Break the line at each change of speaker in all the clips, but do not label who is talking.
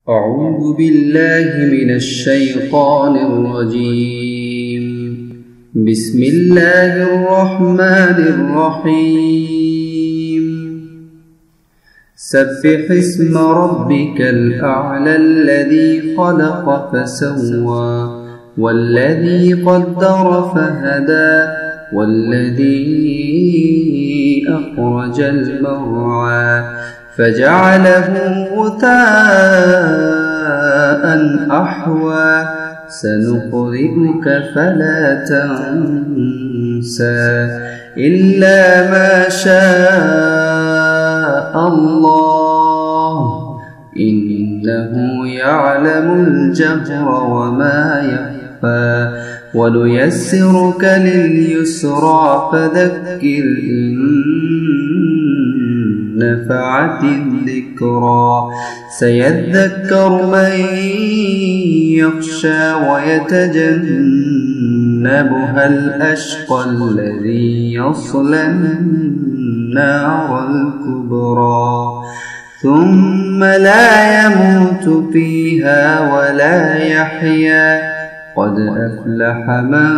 أعوذ بالله من الشيطان الرجيم. بسم الله الرحمن الرحيم. سبح اسم ربك الأعلى الذي خلق فسوى والذي قدر فهدى والذي أخرج المرعى فجعله غثاء أحوى سنقرئك فلا تنسى إلا ما شاء الله إنه يعلم الجهر وما يخفى ونيسرك لليسرى فذكر إن نفعت الذكرى سيذكر من يخشى ويتجنبها الأشقى الذي يصلى النار الكبرى ثم لا يموت فيها ولا يحيا قد أفلح من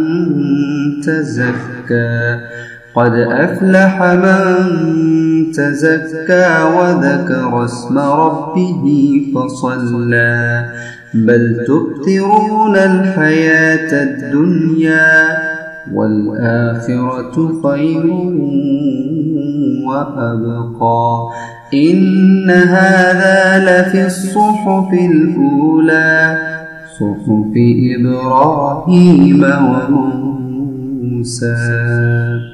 تزكى وذكر اسم ربه فصلى بل تؤثرون الحياة الدنيا والآخرة خير وأبقى إن هذا لفي الصحف الأولى صحف إبراهيم وموسى.